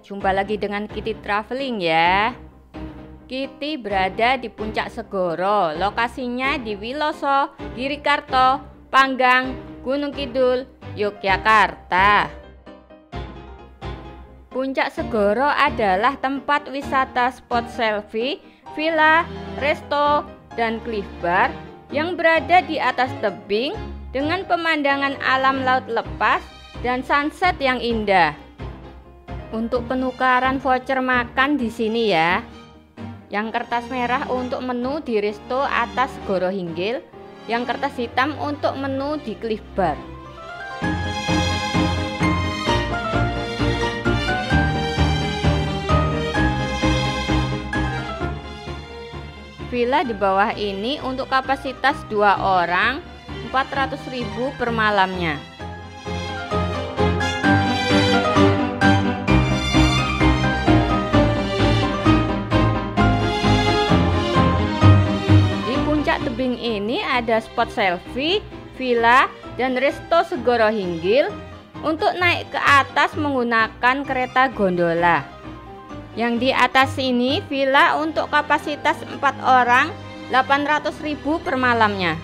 jumpa lagi dengan Kitty Traveling ya. Kitty berada di Puncak Segoro, lokasinya di Wiloso, Girikarto, Panggang, Gunung Kidul, Yogyakarta. Puncak Segoro adalah tempat wisata spot selfie, villa, resto, dan cliff bar yang berada di atas tebing dengan pemandangan alam laut lepas dan sunset yang indah. Untuk penukaran voucher makan di sini ya. Yang kertas merah untuk menu di resto atas Segoro Hinggil, yang kertas hitam untuk menu di cliff bar. Villa di bawah ini untuk kapasitas 2 orang 400.000 per malamnya. Di puncak tebing ini ada spot selfie, villa, dan resto Segoro Hinggil. Untuk naik ke atas menggunakan kereta gondola. Yang di atas ini villa untuk kapasitas 4 orang 800.000 per malamnya.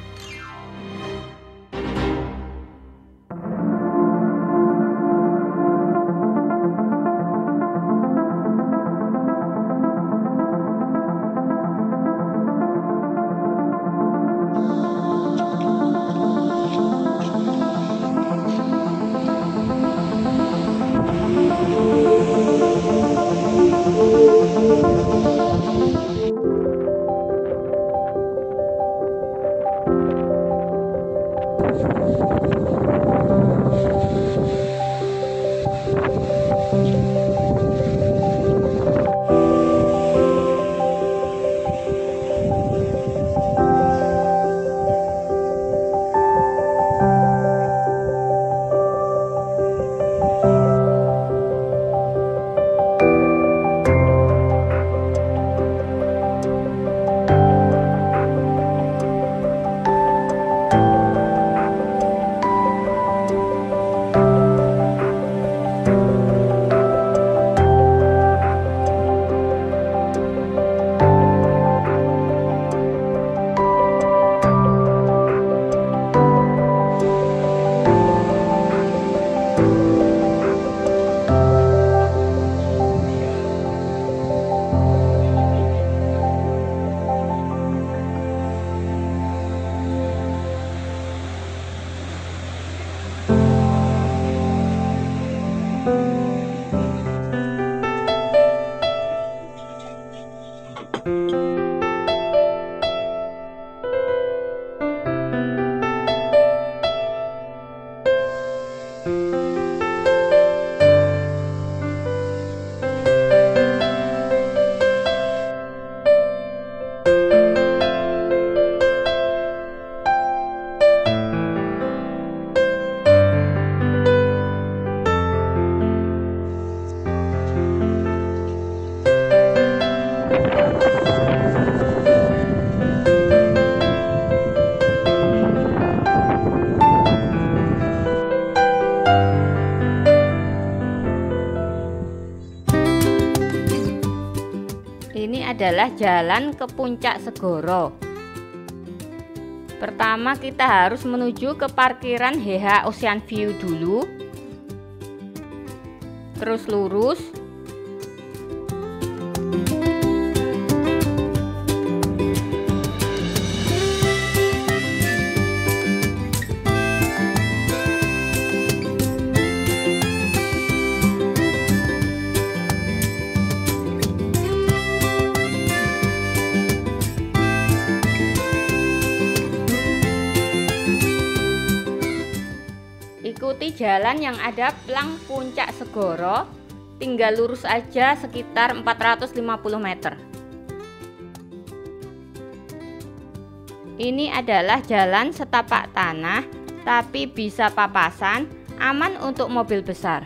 Ini adalah jalan ke Puncak Segoro. Pertama kita harus menuju ke parkiran HH Ocean View dulu. Terus lurus. Ikuti jalan yang ada plang Puncak Segoro, tinggal lurus aja sekitar 450 meter. Ini adalah jalan setapak tanah, tapi bisa papasan, aman untuk mobil besar.